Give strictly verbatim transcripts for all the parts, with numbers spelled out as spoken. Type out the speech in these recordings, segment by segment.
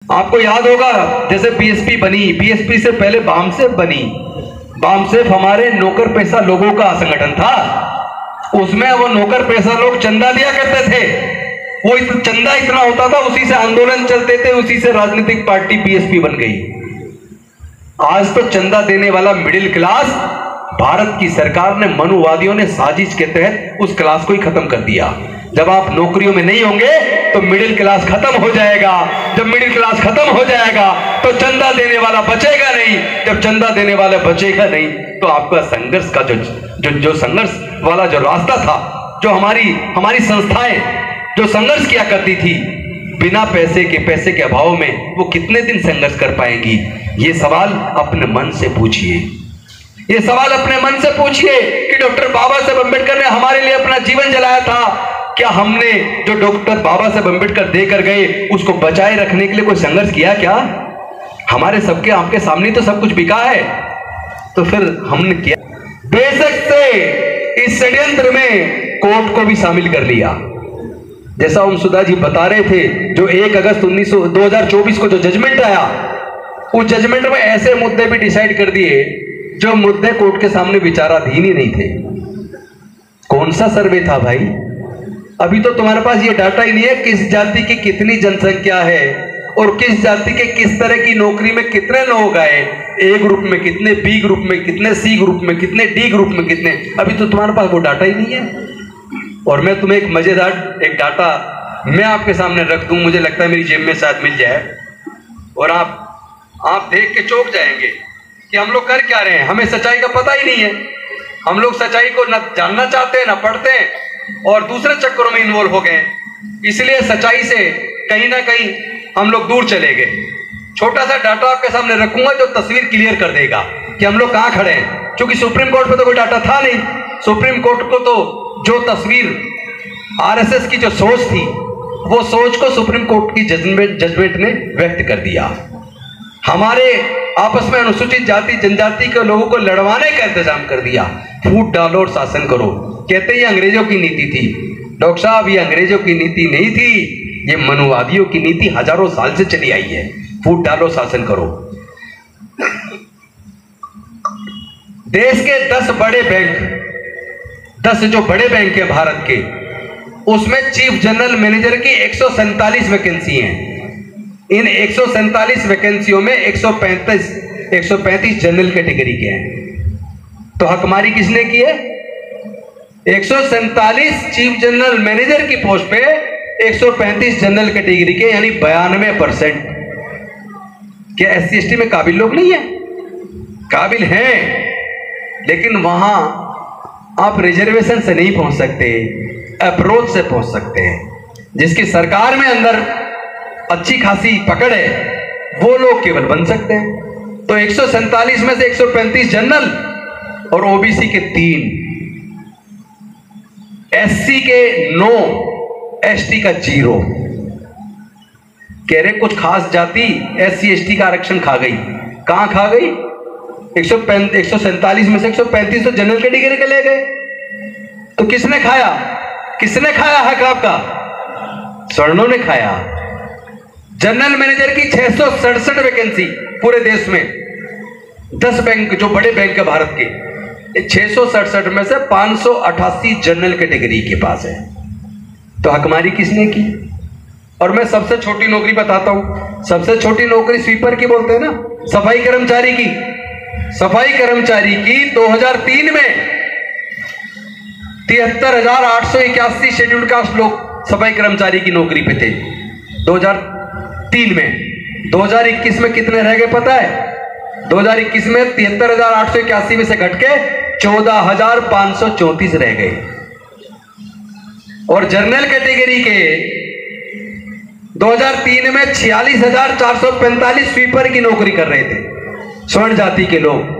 आपको याद होगा जैसे बीएसपी बनी, बीएसपी से पहले बामसेफ बनी। बामसेफ हमारे नौकर पैसा लोगों का संगठन था। उसमें वो नौकर पैसा लोग चंदा दिया करते थे। वो इत, चंदा इतना होता था, उसी से आंदोलन चलते थे, उसी से राजनीतिक पार्टी बीएसपी बन गई। आज तो चंदा देने वाला मिडिल क्लास भारत की सरकार ने, मनुवादियों ने साजिश के तहत उस क्लास को ही खत्म कर दिया। जब आप नौकरियों में नहीं होंगे तो मिडिल क्लास खत्म हो जाएगा। जब मिडिल क्लास खत्म हो जाएगा तो चंदा देने वाला बचेगा नहीं। जब चंदा देने वाला बचेगा नहीं तो आपका संघर्ष का जो जो जो संघर्ष वाला जो रास्ता था, जो हमारी हमारी संस्थाएं जो संघर्ष किया करती थी बिना पैसे के, पैसे के अभाव में, वो कितने दिन संघर्ष कर पाएंगी? ये सवाल अपने मन से पूछिए। ये सवाल अपने मन से पूछिए कि डॉक्टर बाबा साहेब अम्बेडकर ने हमारे लिए अपना जीवन जलाया था। क्या हमने जो डॉक्टर बाबा साहेब अम्बेडकर देकर गए उसको बचाए रखने के लिए कोई संघर्ष किया? क्या हमारे सबके आपके सामने तो सब कुछ बिका है, तो फिर हमने किया? बेशक से इस षड्यंत्र में कोर्ट को भी शामिल कर लिया। जैसा ओम सुधा जी बता रहे थे, जो एक अगस्त उन्नीस सौ दो हजार चौबीस को जो जजमेंट आया, उस जजमेंट में ऐसे मुद्दे भी डिसाइड कर दिए जो मुद्दे कोर्ट के सामने विचाराधीन ही नहीं थे। कौन सा सर्वे था भाई? अभी तो तुम्हारे पास ये डाटा ही नहीं है किस जाति की कितनी जनसंख्या है और किस जाति के किस तरह की नौकरी में कितने लोग आए, ए ग्रुप में कितने, बी ग्रुप में कितने, सी ग्रुप में कितने, डी ग्रुप में कितने। अभी तो तुम्हारे पास वो डाटा ही नहीं है। और मैं तुम्हें एक मजेदार एक डाटा मैं आपके सामने रख दूं, मुझे लगता है मेरी जेब में शायद मिल जाए, और आप आप देख के चौंक जाएंगे कि हम लोग कर क्या रहे हैं। हमें सच्चाई का पता ही नहीं है। हम लोग सच्चाई को न जानना चाहते हैं, न पढ़ते हैं, और दूसरे चक्करों में इन्वॉल्व हो गए। इसलिए सच्चाई से कहीं ना कहीं हम लोग दूर चले गए। छोटा सा डाटा आपके सामने रखूंगा जो तस्वीर क्लियर कर देगा कि हम लोग कहां खड़े हैं। क्योंकि सुप्रीम कोर्ट पे तो कोई डाटा था नहीं। सुप्रीम कोर्ट को तो जो तस्वीर आरएसएस की जो सोच थी, वो सोच को सुप्रीम कोर्ट की जजमेंट जजमेंट ने व्यक्त कर दिया। हमारे आपस में अनुसूचित जाति जनजाति के लोगों को लड़वाने का इंतजाम कर दिया। फूट डालो और शासन करो। कहते हैं ये अंग्रेजों की नीति थी। डॉक्टर साहब, ये अंग्रेजों की नीति नहीं थी, ये मनुवादियों की नीति हजारों साल से चली आई है। फूट डालो, शासन करो। देश के दस बड़े बैंक, दस जो बड़े बैंक है भारत के, उसमें चीफ जनरल मैनेजर की एक सौ सैंतालीस वैकेंसी हैं। इन एक सौ सैंतालीस वैकेंसियों में एक सौ पैंतीस एक सौ पैंतीस जनरल कैटेगरी के हैं। तो हकमारी किसने की है? एक सौ सैंतालीस चीफ जनरल मैनेजर की पोस्ट पे एक सौ पैंतीस जनरल कैटेगरी के, यानी बयानवे परसेंट। क्या एस सी एस टी में काबिल लोग नहीं है? काबिल हैं, लेकिन वहां आप रिजर्वेशन से नहीं पहुंच सकते, अप्रोच से पहुंच सकते हैं। जिसकी सरकार में अंदर अच्छी खासी पकड़ है वो लोग केवल बन सकते हैं। तो एक सौ सैंतालीस में से एक सौ पैंतीस जनरल और ओबीसी के तीन, एससी के नौ, एसटी का जीरो। कह रहे कुछ खास जाति एससी एसटी का आरक्षण खा गई। कहां खा गई? एक सौ एक सौ सैंतालीस में से एक सौ पैंतीस तो जनरल कैटेगरी के ले गए। तो किसने खाया? किसने खाया हक आपका? स्वर्णों ने खाया। जनरल मैनेजर की छह सौ सड़सठ वैकेंसी पूरे देश में, दस बैंक जो बड़े बैंक है भारत के, छह सौ सड़सठ में से पांच सौ अठासी जनरल कैटेगरी के पास है। तो हकमारी किसने की? और मैं सबसे छोटी नौकरी बताता हूं। सबसे छोटी नौकरी स्वीपर की बोलते हैं ना, सफाई कर्मचारी की। सफाई कर्मचारी की दो हज़ार तीन में तिहत्तर हजार आठ सौ इक्यासी शेड्यूल्ड कास्ट लोग सफाई कर्मचारी की नौकरी पे थे दो हज़ार तीन में। दो हज़ार इक्कीस में कितने रह गए पता है? दो हज़ार इक्कीस में तिहत्तर हजार आठ सौ इक्यासी में से घट के चौदह हजार पांच सौ चौंतीस रह गए। और जनरल कैटेगरी के दो हज़ार तीन में छियालीस हजार चार सौ पैंतालीस स्वीपर की नौकरी कर रहे थे स्वर्ण जाति के लोग।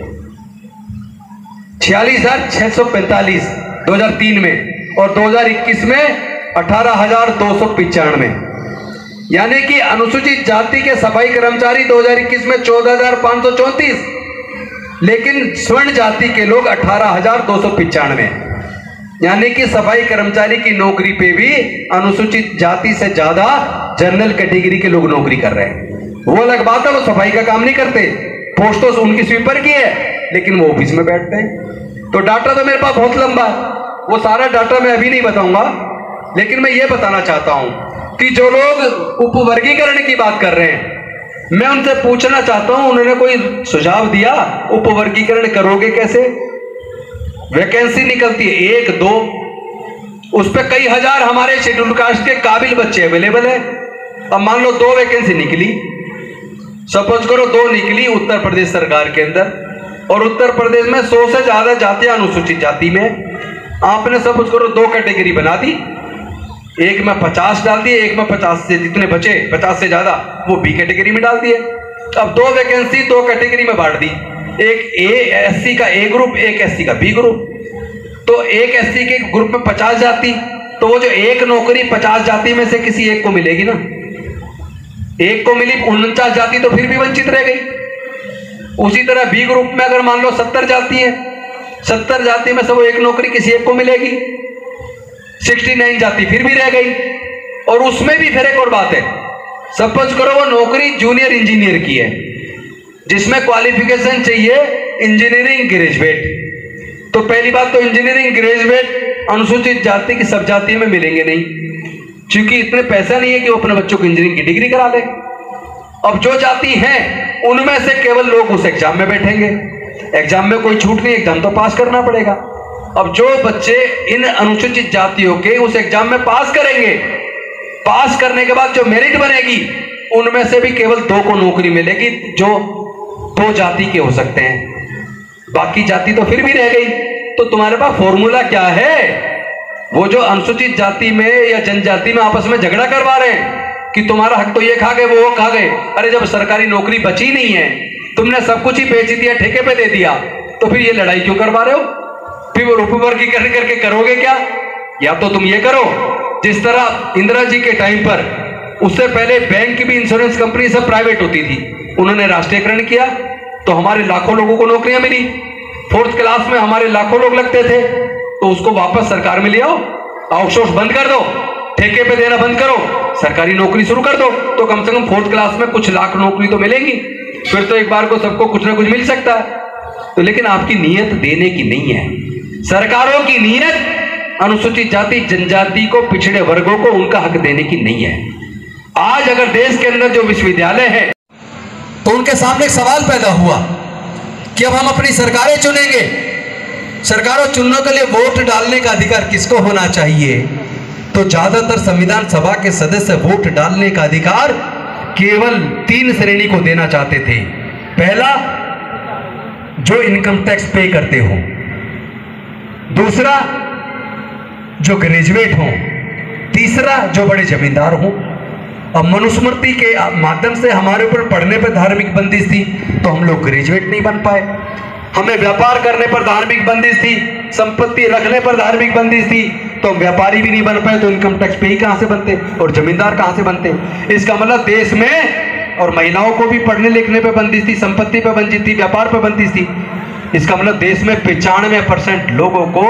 छियालीस हजार छह सौ पैंतालीस दो हज़ार तीन में, और दो हज़ार इक्कीस में अठारह हजार दो सौ पिचानवे। यानी कि अनुसूचित जाति के सफाई कर्मचारी दो हज़ार इक्कीस में चौदह हजार पांच सौ चौंतीस, लेकिन स्वर्ण जाति के लोग अठारह हजार दो सौ पिचानवे। यानी कि सफाई कर्मचारी की नौकरी पे भी अनुसूचित जाति से ज्यादा जनरल कैटेगरी के लोग नौकरी कर रहे हैं। वो अलग बात है, वो सफाई का काम नहीं करते, पोस्ट तो उनकी स्वीपर की है, लेकिन वो ऑफिस में बैठते हैं। तो डाटा तो मेरे पास बहुत लंबा है, वो सारा डाटा मैं अभी नहीं बताऊंगा, लेकिन मैं ये बताना चाहता हूं कि जो लोग उपवर्गीकरण की बात कर रहे हैं, मैं उनसे पूछना चाहता हूं, उन्होंने कोई सुझाव दिया उपवर्गीकरण करोगे कैसे? वैकेंसी निकलती है एक दो, उस पर कई हजार हमारे शेड्यूल कास्ट के काबिल बच्चे अवेलेबल है। अब मान लो दो वैकेंसी निकली, सपोज करो दो निकली उत्तर प्रदेश सरकार के अंदर, और उत्तर प्रदेश में सौ से ज्यादा जातियां अनुसूचित जाति में, आपने सपोज करो दो कैटेगरी बना दी, एक में पचास डाल दिए, एक में पचास से जितने बचे पचास से ज्यादा वो बी कैटेगरी में डाल दिए। अब दो वैकेंसी दो कैटेगरी में बांट दी, एक ए एससी का ए ग्रुप, एक एससी का बी ग्रुप। तो एक एससी के ग्रुप में पचास जाति, तो वो जो एक नौकरी पचास जाति में से किसी एक को मिलेगी ना, एक को मिली, उनचास जाति तो फिर भी वंचित रह गई। उसी तरह बी ग्रुप में अगर मान लो सत्तर जाति है, सत्तर जाति में से वो एक नौकरी किसी एक को मिलेगी, उनहत्तर जाति फिर भी रह गई। और उसमें भी फिर एक और बात है, सपोज करो वो नौकरी जूनियर इंजीनियर की है, जिसमें क्वालिफिकेशन चाहिए इंजीनियरिंग ग्रेजुएट। तो पहली बात तो इंजीनियरिंग ग्रेजुएट अनुसूचित जाति की सब जाति में मिलेंगे नहीं, क्योंकि इतने पैसा नहीं है कि वो अपने बच्चों को इंजीनियरिंग की डिग्री करा दे। अब जो जाति हैं उनमें से केवल लोग उस एग्जाम में बैठेंगे, एग्जाम में कोई छूट नहीं, एग्जाम तो पास करना पड़ेगा। अब जो बच्चे इन अनुसूचित जातियों के उस एग्जाम में पास करेंगे, पास करने के बाद जो मेरिट बनेगी उनमें से भी केवल दो को नौकरी मिलेगी, जो दो जाति के हो सकते हैं, बाकी जाति तो फिर भी रह गई। तो तुम्हारे पास फॉर्मूला क्या है? वो जो अनुसूचित जाति में या जनजाति में आपस में झगड़ा करवा रहे हैं कि तुम्हारा हक तो ये खा गए वो खा गए, अरे जब सरकारी नौकरी बची नहीं है, तुमने सब कुछ ही बेच दिया, ठेके पे दे दिया, तो फिर ये लड़ाई क्यों करवा रहे हो? फिर वो उपवर्गीकरण करके करोगे क्या? या तो तुम ये करो जिस तरह इंदिरा जी के टाइम पर, उससे पहले बैंक की भी इंश्योरेंस कंपनी सब प्राइवेट होती थी, उन्होंने राष्ट्रीयकरण किया तो हमारे लाखों लोगों को नौकरियां मिली। फोर्थ क्लास में हमारे लाखों लोग लगते थे, तो उसको वापस सरकार में ले आओ, आउटसोर्स बंद कर दो, ठेके पे देना बंद करो, सरकारी नौकरी शुरू कर दो, तो कम से कम फोर्थ क्लास में कुछ लाख नौकरी तो मिलेंगी। फिर तो एक बार को सबको कुछ ना कुछ मिल सकता है। तो लेकिन आपकी नीयत देने की नहीं है, सरकारों की नीयत अनुसूचित जाति जनजाति को, पिछड़े वर्गों को उनका हक देने की नहीं है। आज अगर देश के अंदर जो विश्वविद्यालय है, तो उनके सामने एक सवाल पैदा हुआ कि अब हम अपनी सरकारें चुनेंगे, सरकारों चुनने के लिए वोट डालने का अधिकार किसको होना चाहिए? तो ज्यादातर संविधान सभा के सदस्य वोट डालने का अधिकार केवल तीन श्रेणी को देना चाहते थे। पहला, जो इनकम टैक्स पे करते हो, दूसरा जो ग्रेजुएट हो, तीसरा जो बड़े जमींदार हो। अब मनुस्मृति के माध्यम से हमारे ऊपर पढ़ने पर धार्मिक बंदिश थी, तो हम लोग ग्रेजुएट नहीं बन पाए। हमें व्यापार करने पर धार्मिक बंदिश थी, संपत्ति रखने पर धार्मिक बंदिश थी, तो हम व्यापारी भी नहीं बन पाए, तो इनकम टैक्स पे ही कहां से बनते और जमींदार कहां से बनते? इसका मतलब देश में, और महिलाओं को भी पढ़ने लिखने पे बंदिश थी, संपत्ति पे बंदिश थी, व्यापार पे बंदिश थी। इसका मतलब देश में पचानवे परसेंट लोगों को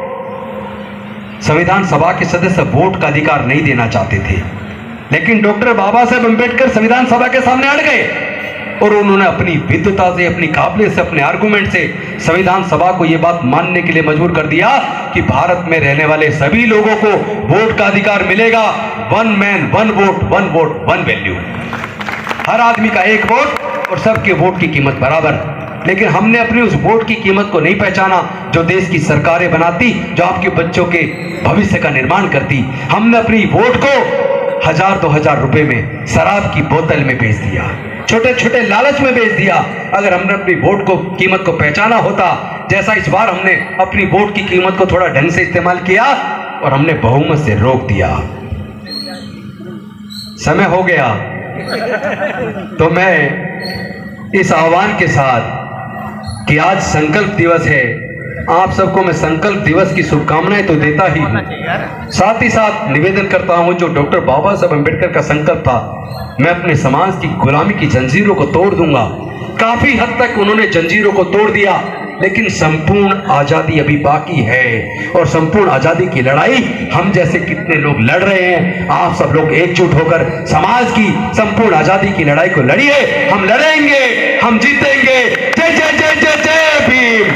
संविधान सभा के सदस्य वोट का अधिकार नहीं देना चाहते थे। लेकिन डॉक्टर बाबा साहेब अम्बेडकर संविधान सभा के सामने अड़ गए और उन्होंने अपनी विद्वता से, अपनी काबिलियत से, अपने आर्गुमेंट से संविधान सभा को यह बात मानने के लिए मजबूर कर दिया कि भारत में रहने वाले सभी लोगों को वोट का अधिकार मिलेगा। One man one vote, one vote one value, हर आदमी का एक वोट और सबके वोट की कीमत बराबर। लेकिन हमने अपनी उस वोट की कीमत को नहीं पहचाना जो देश की सरकारें बनाती, जो आपके बच्चों के भविष्य का निर्माण करती। हमने अपनी वोट को हजार दो हजार रुपए में शराब की बोतल में बेच दिया, छोटे छोटे लालच में बेच दिया। अगर हमने अपनी वोट को कीमत को पहचाना होता, जैसा इस बार हमने अपनी वोट की कीमत को थोड़ा ढंग से इस्तेमाल किया और हमने बहुमत से रोक दिया। समय हो गया, तो मैं इस आह्वान के साथ कि आज संकल्प दिवस है, आप सबको मैं संकल्प दिवस की शुभकामनाएं तो देता ही हूं, साथ ही साथ निवेदन करता हूं जो डॉक्टर बाबा साहब अम्बेडकर का संकल्प था, मैं अपने समाज की गुलामी की जंजीरों को तोड़ दूंगा। काफी हद तक उन्होंने जंजीरों को तोड़ दिया, लेकिन संपूर्ण आजादी अभी बाकी है। और संपूर्ण आजादी की लड़ाई हम जैसे कितने लोग लड़ रहे हैं। आप सब लोग एकजुट होकर समाज की संपूर्ण आजादी की लड़ाई को लड़िए। हम लड़ेंगे, हम जीतेंगे। जय जय जय जय जय भीम,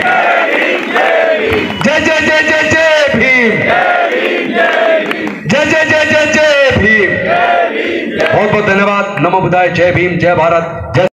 जय जय जय जय जय भीम, जय जय जय जय जय भीम। बहुत बहुत धन्यवाद। नमो बुद्धाय। जय भीम, जय भारत।